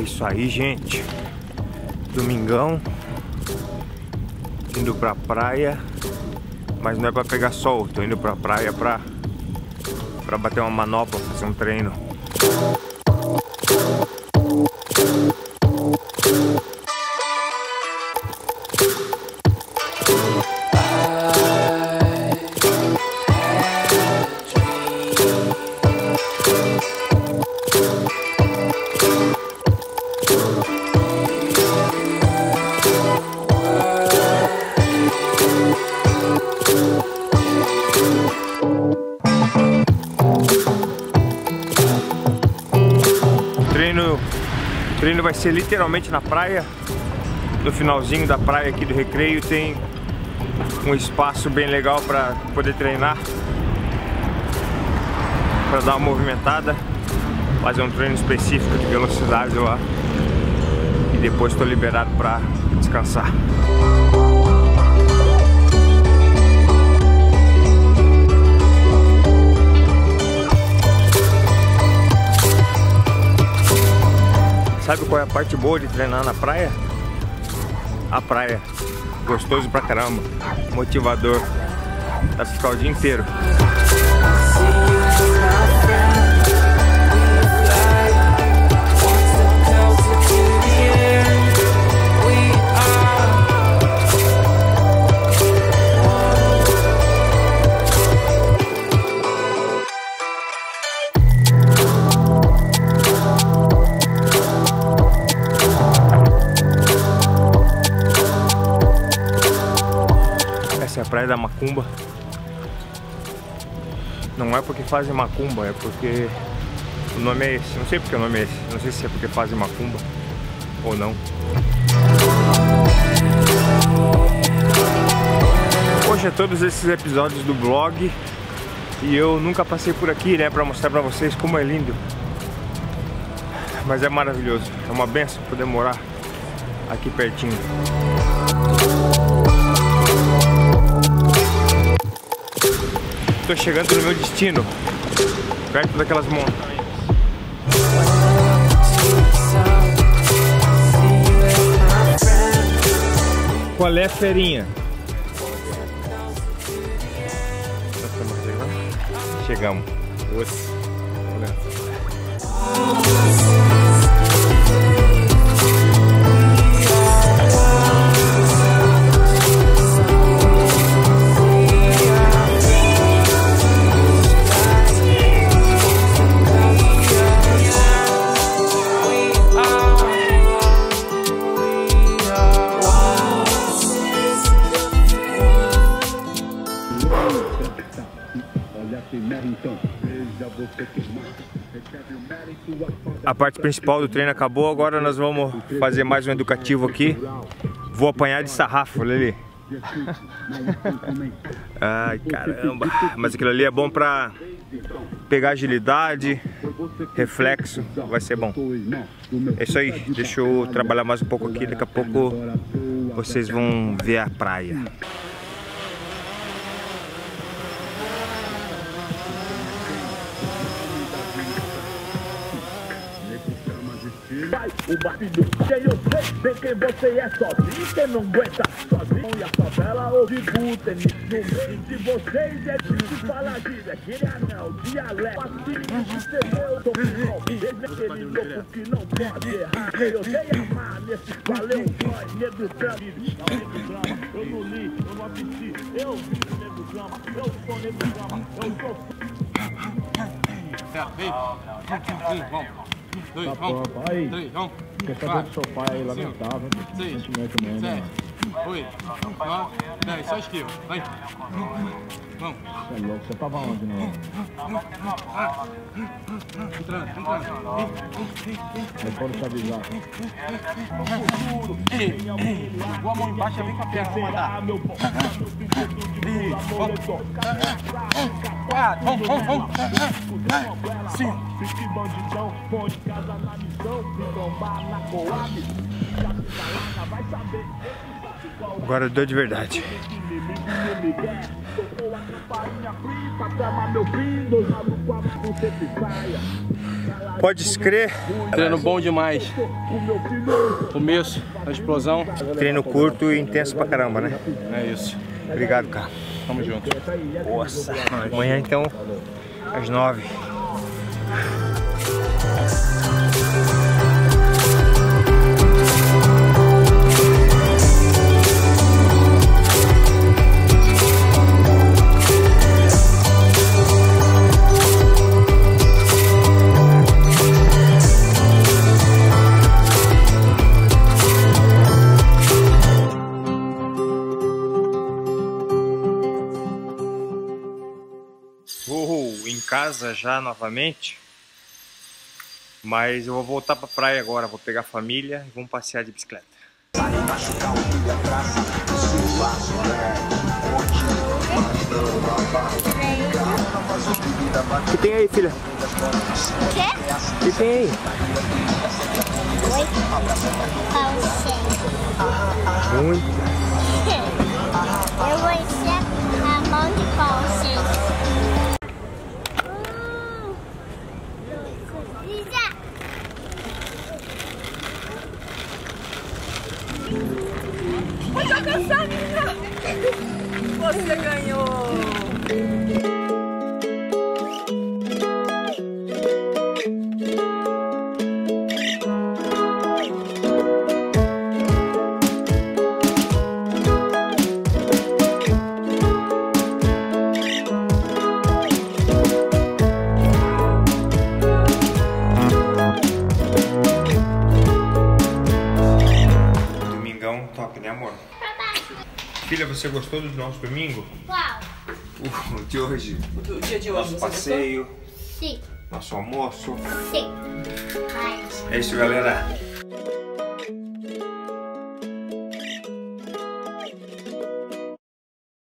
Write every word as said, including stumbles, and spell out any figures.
isso aí, gente. Domingão. Indo pra praia. Mas não é pra pegar sol. Tô indo pra praia pra, pra bater uma manopla, fazer um treino. O treino vai ser literalmente na praia. No finalzinho da praia aqui do Recreio tem um espaço bem legal para poder treinar, para dar uma movimentada, fazer um treino específico de velocidade lá e depois estou liberado para descansar. Sabe qual é a parte boa de treinar na praia? A praia. Gostoso pra caramba. Motivador. Dá pra ficar o dia inteiro. Essa é a praia da Macumba. Não é porque fazem macumba, é porque o nome é esse. Não sei porque o nome é esse. Não sei se é porque fazem macumba ou não. Poxa, todos esses episódios do blog e eu nunca passei por aqui, né, pra mostrar pra vocês como é lindo. Mas é maravilhoso. É uma benção poder morar aqui pertinho. Tô chegando no meu destino, perto daquelas montanhas. Qual é a ferinha? Chegamos. Olha. A parte principal do treino acabou, agora nós vamos fazer mais um educativo aqui. Vou apanhar de sarrafo, olha ali. Ai, caramba. Mas aquilo ali é bom pra pegar agilidade, reflexo, vai ser bom. É isso aí, deixa eu trabalhar mais um pouco aqui, daqui a pouco vocês vão ver a praia. O barulho que eu sei, bem quem você é sozinho, quem não aguenta sozinho. E a favela ouve butem no meio de vocês é de falar gíria, gíria não, dialeto. Assim, você meu opinião, desde aquele louco que não pode errar. Eu dei amar nesse valeu, nós, negro drama. Eu não li, eu não assisti, eu vi negro drama, eu sou negro drama, eu sou... Certo, vem, vamos. Dois, Tá vamos. próprio. Aí, Três, vamos. quer saber do seu pai aí, lamentável. Seis, Sentimento mesmo, né? sete, oito, nove, dez, só esquiva. Vai. Vamos. Você é louco, você tava onde, né? Entrando, entrando. Aí pode te avisar. Ei, ei, jogou a mão embaixo, vem com a perna, vamos mandar. Quatro, vamos, vamos, vamos. Cinco. Fique bandidão, põe casa na missão, me trombar na coab. Vai saber. Agora deu de verdade. Tocou a campainha free, pra cama meu fim, dois malucos com sempre saia. Pode escrever. Treino bom demais. Começo da explosão. Treino curto e intenso pra caramba, né? É isso. Obrigado, cara. Tamo junto. Nossa. Amanhã então, às nove. Vou em casa já novamente, mas eu vou voltar pra praia agora, vou pegar a família e vamos passear de bicicleta. O que tem aí, filha? O quê? O que tem aí? Oi? Pão Muito. Eu vou encher a mão de pão cheio. Pode alcançar, menina! Você ganhou! Top, né, amor? Filha, você gostou do nosso domingo? Qual? O de hoje. O dia de hoje, Nosso passeio. Sim. Nosso almoço. Sim. Mas... É isso, galera.